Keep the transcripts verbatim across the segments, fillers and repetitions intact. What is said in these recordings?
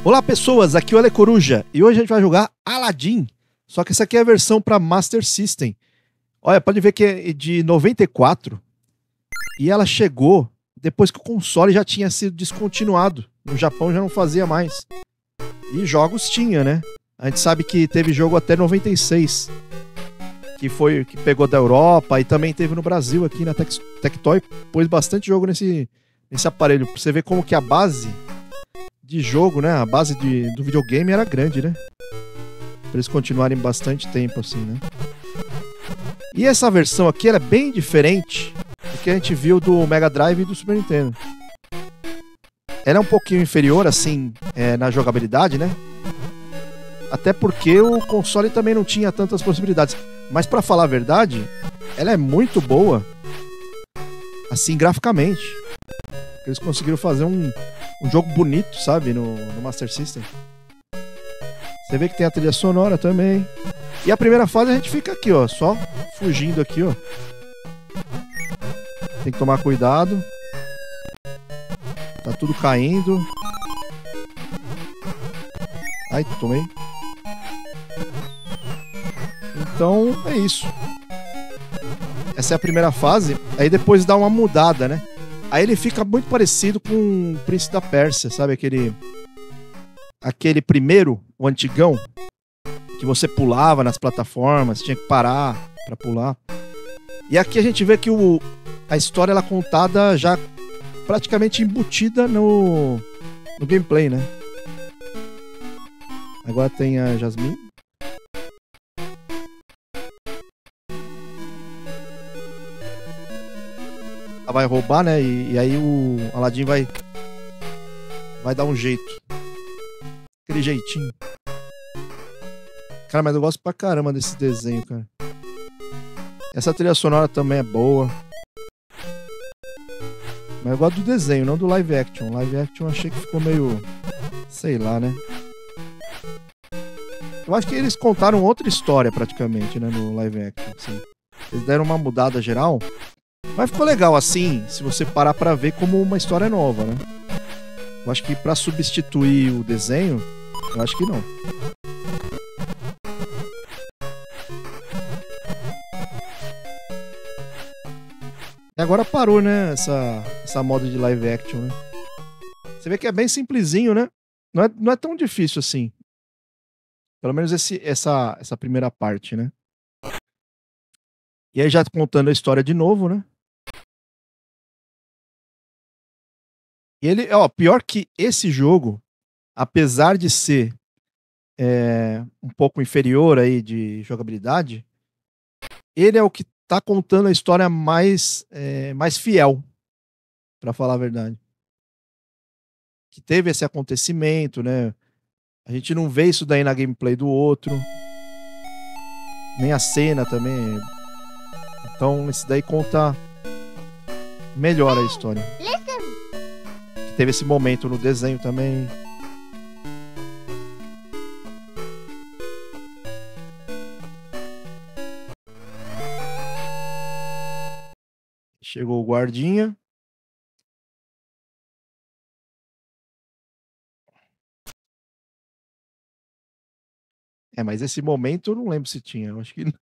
Olá pessoas, aqui é o Ale Coruja e hoje a gente vai jogar Aladdin, só que essa aqui é a versão para Master System. Olha, pode ver que é de noventa e quatro e ela chegou depois que o console já tinha sido descontinuado. No Japão já não fazia mais. E jogos tinha, né? A gente sabe que teve jogo até noventa e seis, que foi que pegou da Europa, e também teve no Brasil aqui na Tectoy, pôs bastante jogo nesse, nesse aparelho. Pra você ver como que a base de jogo, né? A base de, do videogame era grande, né? Pra eles continuarem bastante tempo assim, né? E essa versão aqui ela é bem diferente do que a gente viu do Mega Drive e do Super Nintendo. Ela é um pouquinho inferior, assim, é, na jogabilidade, né? Até porque o console também não tinha tantas possibilidades. Mas pra falar a verdade, ela é muito boa, assim, graficamente. Eles conseguiram fazer um, um jogo bonito, sabe? No, no Master System. Você vê que tem a trilha sonora também. E a primeira fase a gente fica aqui, ó. Só fugindo aqui, ó. Tem que tomar cuidado. Tá tudo caindo. Ai, tomei. Então, é isso. Essa é a primeira fase. Aí depois dá uma mudada, né? Aí ele fica muito parecido com o Príncipe da Pérsia, sabe? Aquele... Aquele primeiro, o antigão, que você pulava nas plataformas, tinha que parar pra pular. E aqui a gente vê que o... a história ela é contada já praticamente embutida no... no gameplay, né? Agora tem a Jasmine. Ela vai roubar, né? E, e aí o Aladdin vai... vai dar um jeito. Aquele jeitinho. Cara, mas eu gosto pra caramba desse desenho, cara. Essa trilha sonora também é boa. Mas eu gosto do desenho, não do live action. Live action eu achei que ficou meio... sei lá, né? Eu acho que eles contaram outra história praticamente, né? No live action, assim. Eles deram uma mudada geral. Mas ficou legal, assim, se você parar pra ver como uma história nova, né? Eu acho que pra substituir o desenho, eu acho que não. E agora parou, né? Essa, essa moda de live action, né? Você vê que é bem simplesinho, né? Não é, não é tão difícil assim. Pelo menos esse, essa, essa primeira parte, né? E aí já contando a história de novo, né? E ele, ó, pior que esse jogo, apesar de ser é, um pouco inferior aí de jogabilidade, ele é o que tá contando a história mais, é, mais fiel, pra falar a verdade. Que teve esse acontecimento, né? A gente não vê isso daí na gameplay do outro. Nem a cena também. Então esse daí conta melhor a história. Que teve esse momento no desenho também. Chegou o guardinha. É, mas esse momento eu não lembro se tinha. Eu acho que não.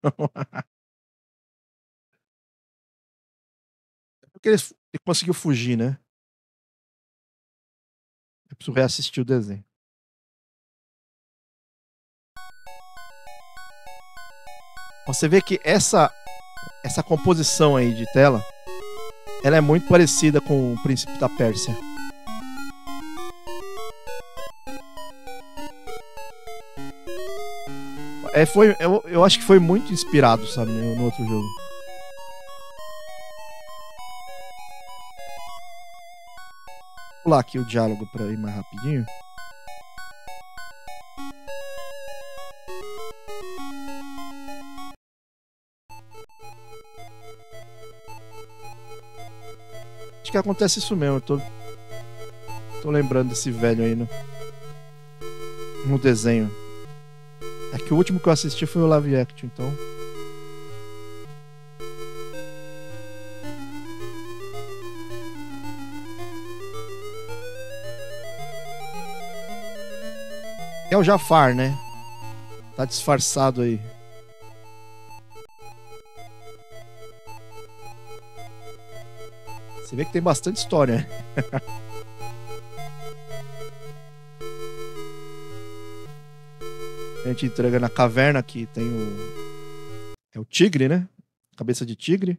É porque ele, ele conseguiu fugir, né? Eu preciso reassistir o desenho. Você vê que essa, essa composição aí de tela, ela é muito parecida com o Príncipe da Pérsia. É, foi, eu, eu acho que foi muito inspirado, sabe, no, no outro jogo. Vou pular aqui o diálogo pra ir mais rapidinho. Acho que acontece isso mesmo. Eu tô, tô lembrando desse velho aí no, no desenho. É que o último que eu assisti foi o live action, então. É o Jafar, né? Tá disfarçado aí. Você vê que tem bastante história, né? A gente entrega na caverna aqui, tem o... É o tigre, né? Cabeça de tigre.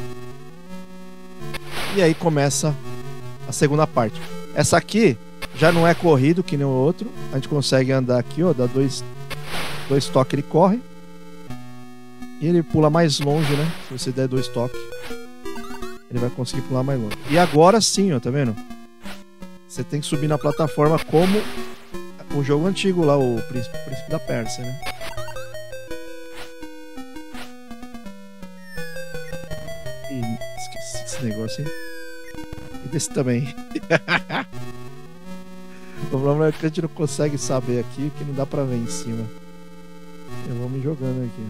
E aí começa a segunda parte. Essa aqui já não é corrido que nem o outro. A gente consegue andar aqui, ó. Dá dois, dois toques, ele corre. E ele pula mais longe, né? Se você der dois toques, ele vai conseguir pular mais longe. E agora sim, ó. Tá vendo? Você tem que subir na plataforma como o jogo antigo lá, o Príncipe, o Príncipe da Pérsia, né? E esqueci desse negócio, hein? E desse também. O problema é que a gente não consegue saber aqui, que não dá pra ver em cima. Eu vou me jogando aqui,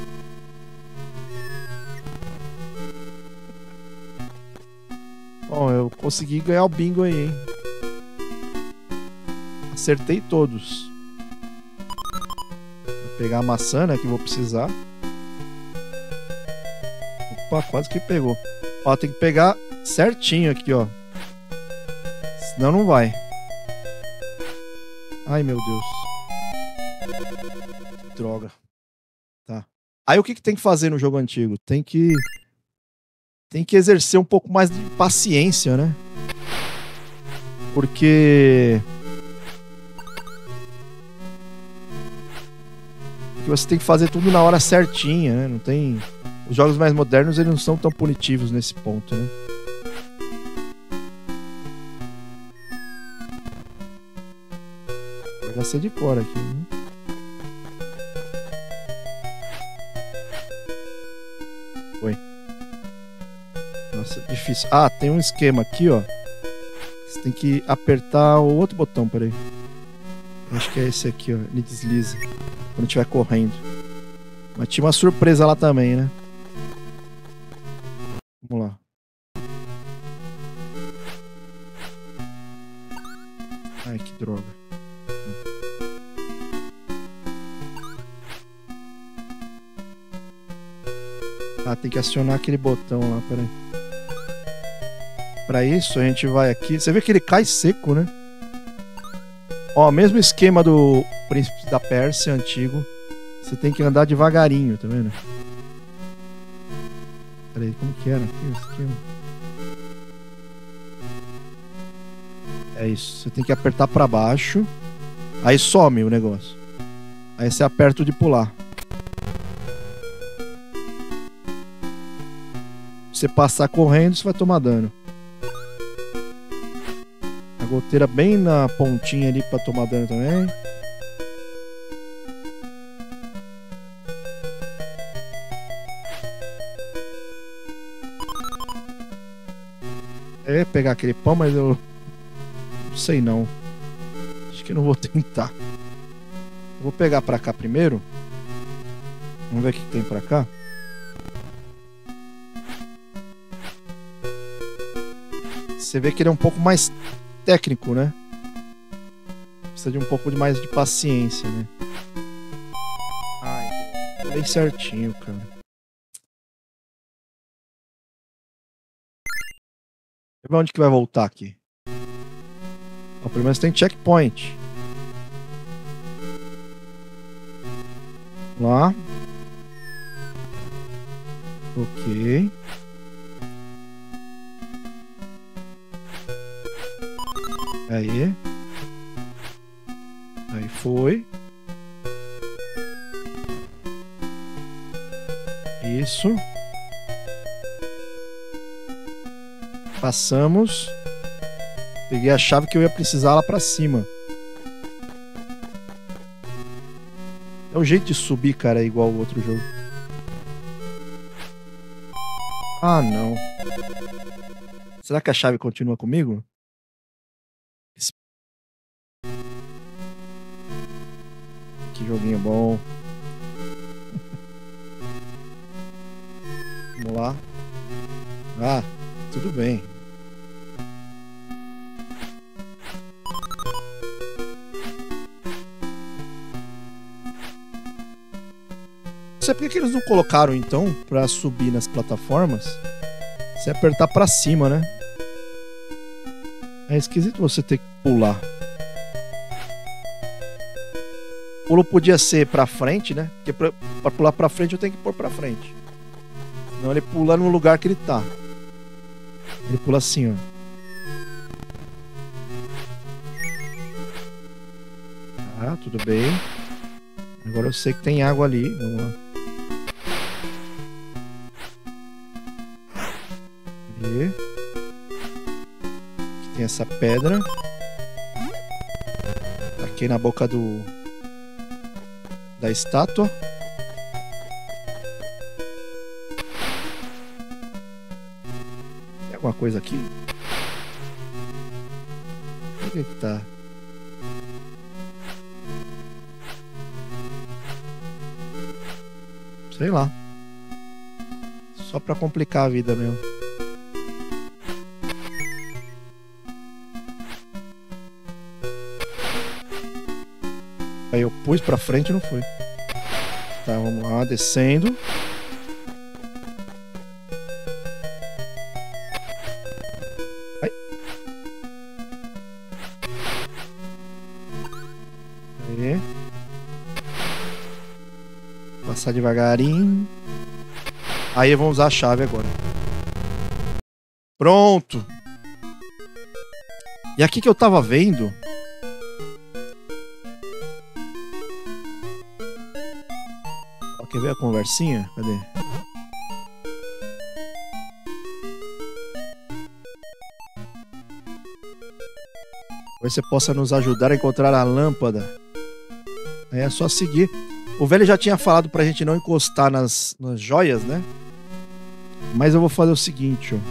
ó. Bom, eu consegui ganhar o bingo aí, hein? Acertei todos. Vou pegar a maçã, né, que vou precisar. Opa, quase que pegou. Ó, tem que pegar certinho aqui, ó. Senão não vai. Ai, meu Deus. Que droga. Tá. Aí o que, que tem que fazer no jogo antigo? Tem que... Tem que exercer um pouco mais de paciência, né? Porque... Porque você tem que fazer tudo na hora certinha, né? Não tem... Os jogos mais modernos, eles não são tão punitivos nesse ponto, né? Já sei de fora aqui, né? Foi. Nossa, difícil. Ah, tem um esquema aqui, ó. Você tem que apertar o outro botão, peraí. Acho que é esse aqui, ó. Ele desliza quando estiver correndo. Mas tinha uma surpresa lá também, né? Vamos lá. Ai, que droga. Ah, tem que acionar aquele botão lá, peraí. Pra isso, a gente vai aqui. Você vê que ele cai seco, né? Ó, mesmo esquema do Príncipe da Pérsia antigo. Você tem que andar devagarinho, tá vendo? Peraí, como que era aqui o esquema? É isso, você tem que apertar pra baixo. Aí some o negócio. Aí você aperta o de pular. Se você passar correndo, você vai tomar dano. A goteira bem na pontinha ali pra tomar dano também. É pegar aquele pão, mas eu não sei não. Acho que não vou tentar. Eu vou pegar pra cá primeiro. Vamos ver o que tem pra cá. Você vê que ele é um pouco mais técnico, né? Precisa de um pouco de mais de paciência, né? Ai, bem certinho, cara. Deixa eu ver onde que vai voltar aqui. Ó, pelo menos tem checkpoint. Lá. Ok. Aí. Aí foi. Isso. Passamos. Peguei a chave que eu ia precisar lá pra cima. É o jeito de subir, cara, é igual ao outro jogo. Ah, não. Será que a chave continua comigo? Que joguinho bom. Vamos lá. Ah, tudo bem. sei por que eles não colocaram, então, pra subir nas plataformas, se apertar pra cima, né? É esquisito você ter que pular. O pulo podia ser pra frente, né? Porque pra, pra pular pra frente eu tenho que pôr pra frente. Senão ele pula no lugar que ele tá. Ele pula assim, ó. Ah, tudo bem. Agora eu sei que tem água ali. Vamos lá. E... aqui tem essa pedra. Aqui na boca do... da estátua. Tem alguma coisa aqui? O que que tá? Sei lá. Só pra complicar a vida mesmo. Aí eu pus pra frente e não foi. Tá, vamos lá, descendo. Ai. Aí. Passar devagarinho. Aí vamos usar a chave agora. Pronto. E aqui que eu tava vendo... Ó, quer ver a conversinha? Cadê? Talvez você possa nos ajudar a encontrar a lâmpada. Aí é só seguir. O velho já tinha falado pra gente não encostar nas, nas joias, né? Mas eu vou fazer o seguinte, ó.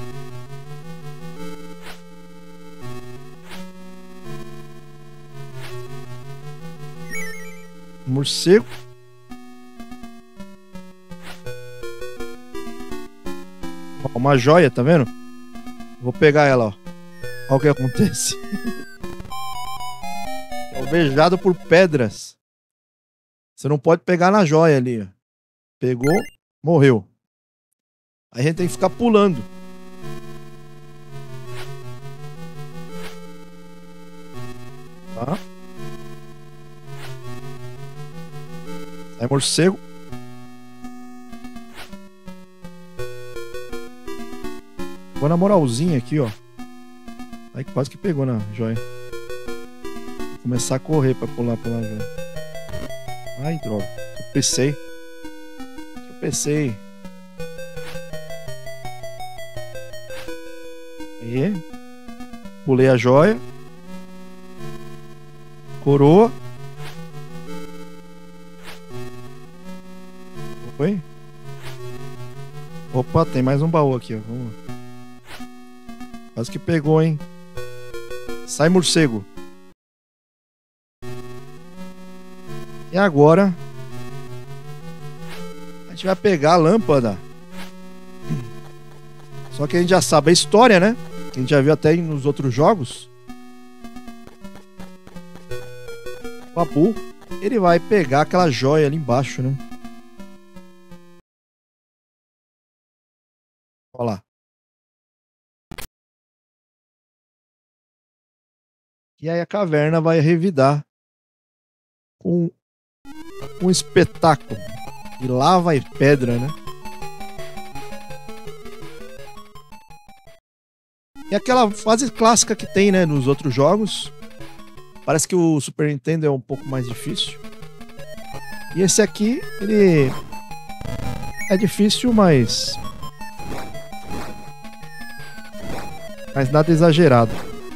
Morcego. Ó, uma joia, tá vendo? Vou pegar ela, ó. Olha o que acontece. É alvejado por pedras. Você não pode pegar na joia ali, ó. Pegou, morreu. Aí a gente tem que ficar pulando. Tá? Sai morcego. Pegou na moralzinha aqui, ó. Aí quase que pegou na joia. Vou começar a correr pra pular pela joia. Ai, droga. Tropecei. Tropecei. Aí. Pulei a joia. Coroa. Oi? Opa, tem mais um baú aqui, ó. Vamos lá. Quase que pegou, hein? Sai morcego. E agora a gente vai pegar a lâmpada. Só que a gente já sabe a história, né? A gente já viu até nos outros jogos. O Abu, ele vai pegar aquela joia ali embaixo, né? Olha lá. E aí a caverna vai revidar com um espetáculo de lava e pedra, né? E aquela fase clássica que tem, né, nos outros jogos. Parece que o Super Nintendo é um pouco mais difícil. E esse aqui, ele é difícil, mas mas nada exagerado.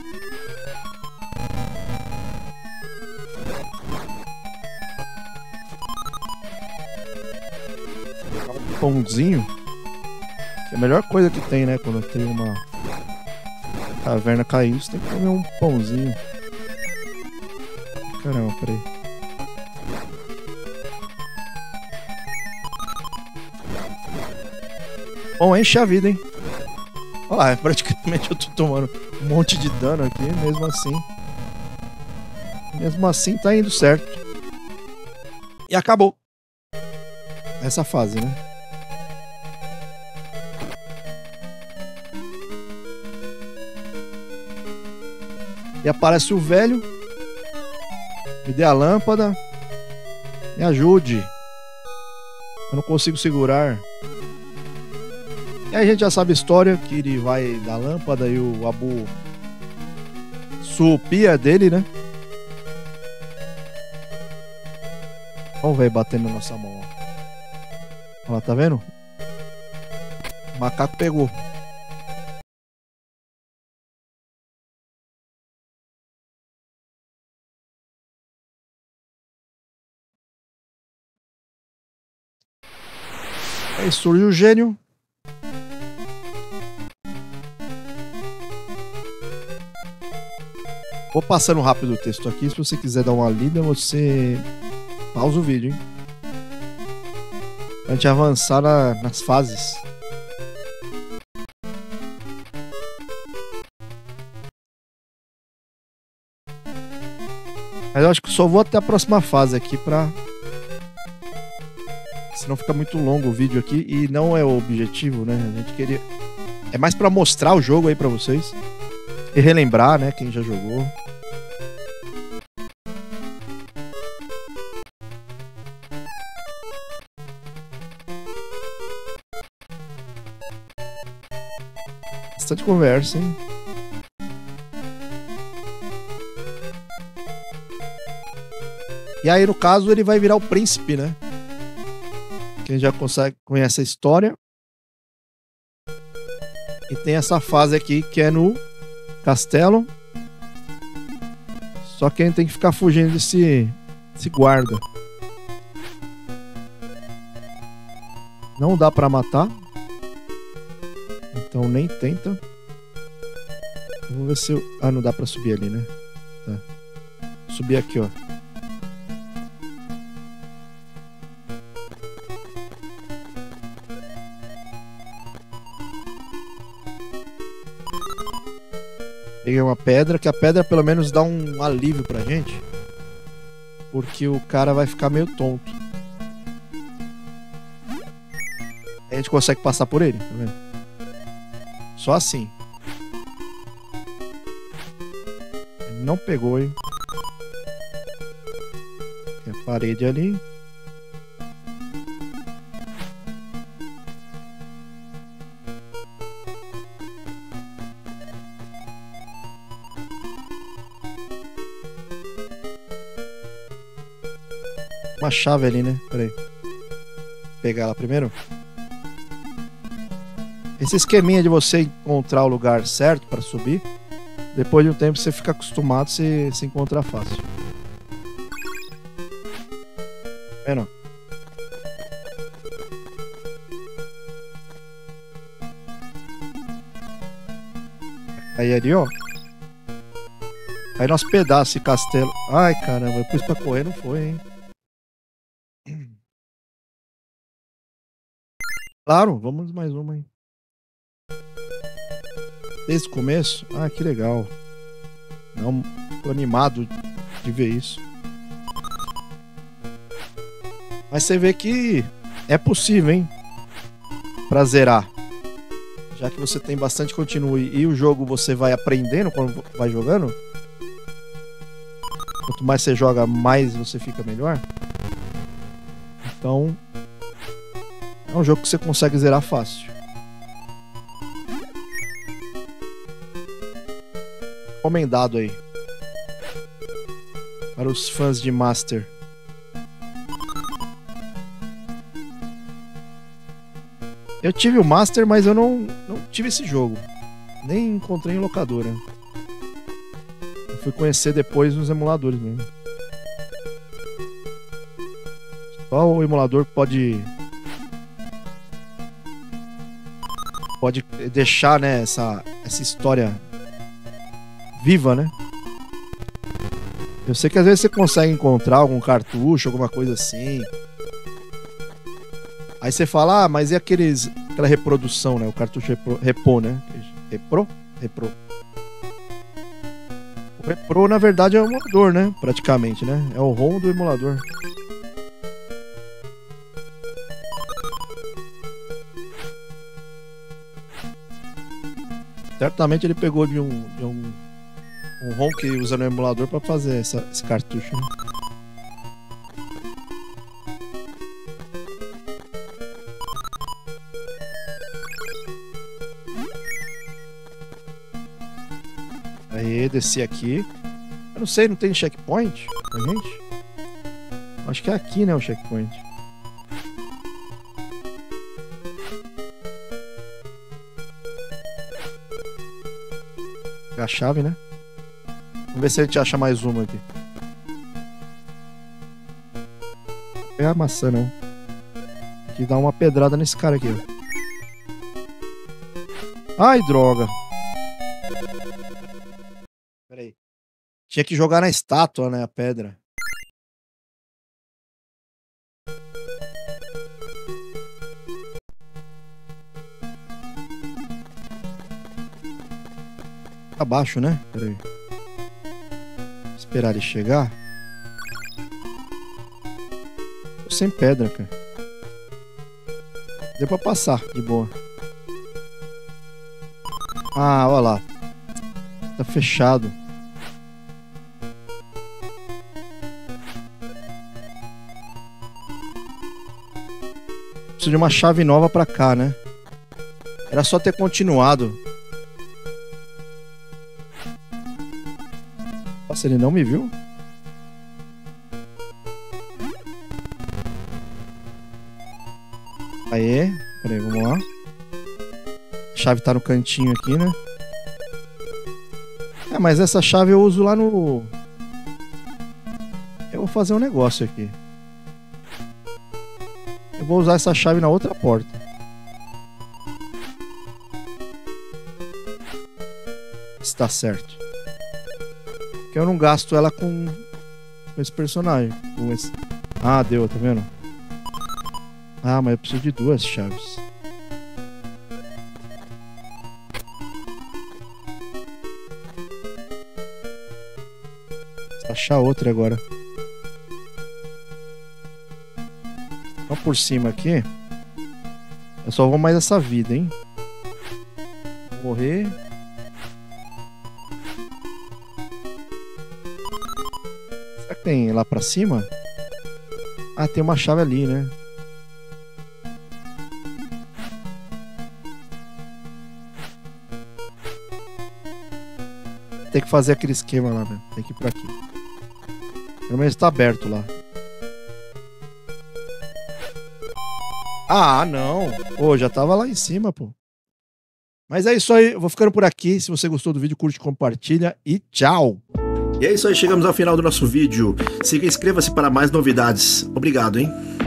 Um pãozinho, que é a melhor coisa que tem, né? Quando tem uma caverna caindo, você tem que comer um pãozinho. Caramba, peraí. Bom, enche a vida, hein? Olha lá, praticamente eu tô tomando um monte de dano aqui, mesmo assim. Mesmo assim tá indo certo. E acabou. Essa fase, né? E aparece o velho. Me dê a lâmpada. Me ajude. Eu não consigo segurar. E aí a gente já sabe a história, que ele vai da lâmpada e o Abu supia dele, né? Olha o velho batendo na nossa mão, ó. Olha lá, tá vendo? O macaco pegou. Aí surge o gênio. Vou passando rápido o texto aqui. Se você quiser dar uma lida, você pausa o vídeo, hein? Pra gente avançar na, nas fases. Mas eu acho que só vou até a próxima fase aqui pra... Senão fica muito longo o vídeo aqui. E não é o objetivo, né? A gente queria... É mais pra mostrar o jogo aí pra vocês. E relembrar, né? Quem já jogou. Bastante conversa, hein? E aí, no caso, ele vai virar o príncipe, né? Quem já consegue, conhece a história. E tem essa fase aqui que é no castelo. Só que a gente tem que ficar fugindo desse, desse guarda. Não dá pra matar. Então nem tenta. Vamos ver se eu... Ah, não dá pra subir ali, né? Tá. Subir aqui, ó. Peguei uma pedra, que a pedra pelo menos dá um alívio pra gente. Porque o cara vai ficar meio tonto. A gente consegue passar por ele, tá vendo? Só assim. Ele não pegou, hein? Tem a parede ali. Uma chave ali, né? Pera aí. Vou pegar ela primeiro. Esse esqueminha de você encontrar o lugar certo para subir, depois de um tempo você fica acostumado, você se encontra fácil. Vendo? Aí ali, ó. Aí nós pedaços esse castelo. Ai, caramba, eu pus pra correr, não foi, hein? Claro, vamos mais uma aí. Desde o começo? Ah, que legal. Não, tô animado de ver isso. Mas você vê que é possível, hein? Pra zerar. Já que você tem bastante continue e o jogo você vai aprendendo quando vai jogando. Quanto mais você joga, mais você fica melhor. Então... é um jogo que você consegue zerar fácil. Recomendado aí. Para os fãs de Master. Eu tive o Master, mas eu não, não tive esse jogo. Nem encontrei em locadora. Eu fui conhecer depois nos emuladores mesmo. Só o emulador pode... pode deixar, né, essa, essa história viva, né? Eu sei que às vezes você consegue encontrar algum cartucho, alguma coisa assim. Aí você fala, ah, mas e aqueles, aquela reprodução, né? O cartucho repro, repro, né? Repro? Repro. O repro, na verdade, é o emulador, né? Praticamente, né? É o ROM do emulador. Certamente ele pegou de um, de um, um ROM que usa no emulador pra fazer essa, esse cartucho, né? Aí, desci aqui. Eu não sei, não tem checkpoint pra gente? Acho que é aqui, né, o checkpoint. É a chave, né? Vamos ver se a gente acha mais uma aqui. Não vou pegar a maçã, não. Tem que dar uma pedrada nesse cara aqui, ó. Ai, droga. Pera aí. Tinha que jogar na estátua, né, a pedra. Abaixo, né? Pera aí. Esperar ele chegar. Tô sem pedra, cara. Deu pra passar, de boa. Ah, olha lá. Tá fechado. Preciso de uma chave nova pra cá, né? Era só ter continuado. Nossa, ele não me viu? Aê. Peraí, vamos lá. A chave tá no cantinho aqui, né? É, mas essa chave eu uso lá no... Eu vou fazer um negócio aqui. Eu vou usar essa chave na outra porta. Se tá certo. Porque eu não gasto ela com, com esse personagem. Com esse... Ah, deu, tá vendo? Ah, mas eu preciso de duas chaves. Vou achar outra agora. Vamos por cima aqui. Eu só vou mais essa vida, hein? Vou morrer. Será que tem lá pra cima? Ah, tem uma chave ali, né? Tem que fazer aquele esquema lá, né? Tem que ir por aqui. Pelo menos tá aberto lá. Ah, não. Pô, já tava lá em cima, pô. Mas é isso aí. Eu vou ficando por aqui. Se você gostou do vídeo, curte, compartilha e tchau. E é isso aí. Chegamos ao final do nosso vídeo. Siga e inscreva-se para mais novidades. Obrigado, hein?